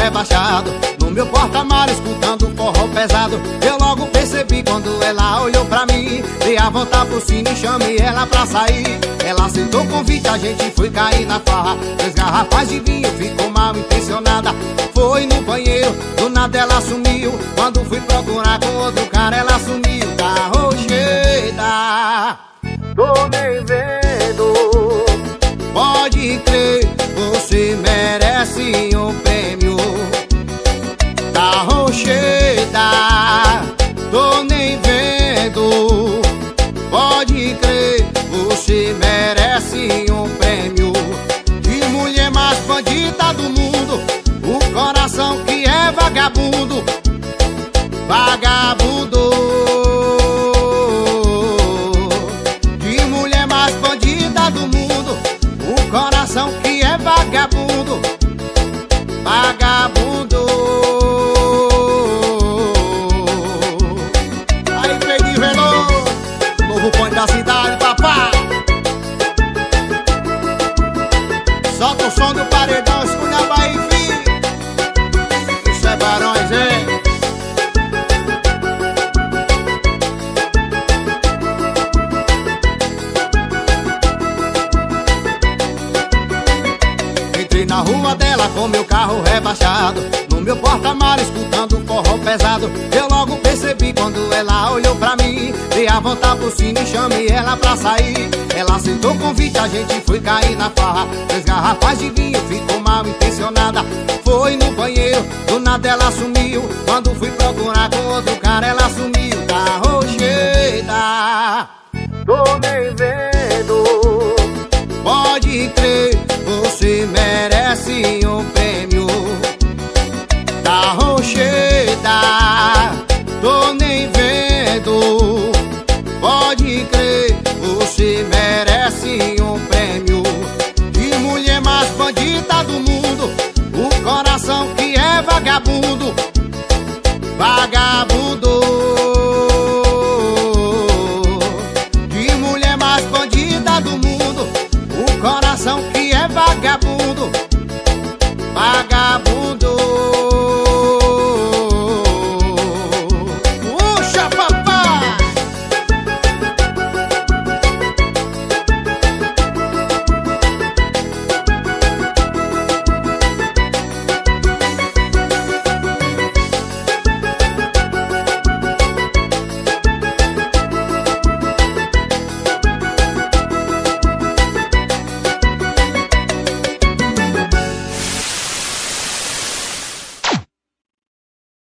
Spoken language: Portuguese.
rebaixado, no meu porta-malas escutando forró pesado. Eu logo percebi quando ela olhou pra mim, dei a volta por cima e chamei ela pra sair. Ela aceitou o convite, a gente foi cair na farra. 2 garrafas de vinho, ficou mal intencionada. Foi no banheiro, do nada ela sumiu. Quando fui procurar com outro cara, ela sumiu. Tá rocheda, tô nem vendo. Pode crer, você merece um prêmio. Tá rocheda, tô nem vendo. Pode crer, você merece um prêmio. De mulher mais bandida do mundo, o coração que é vagabundo. Vagabundo. De mulher mais bandida do mundo, o coração que é vagabundo. Vagabundo. Aí, Pedro Veloso, novo ponto da cidade, papá. Solta o som do paredão, escolha a Bahia, filho. Isso é Barões, hein? Entrei na rua dela com meu carro rebaixado, no meu porta-malas escutando forró pesado. Eu logo percebi quando ela olhou pra mim, dei a volta por cima e chamei ela pra sair. Ela aceitou o convite, a gente foi cair na farra. 2 garrafas de vinho, ficou mal intencionada. Foi no banheiro, do nada ela sumiu. Quando fui procurar com outro cara, ela sumiu. Tá rocheda, tô nem vendo. Pode crer, você merece um prêmio. Tá rocheda, tô nem vendo. Pode crer, você merece um prêmio. De mulher mais bandida do mundo, o coração que é vagabundo. Vagabundo.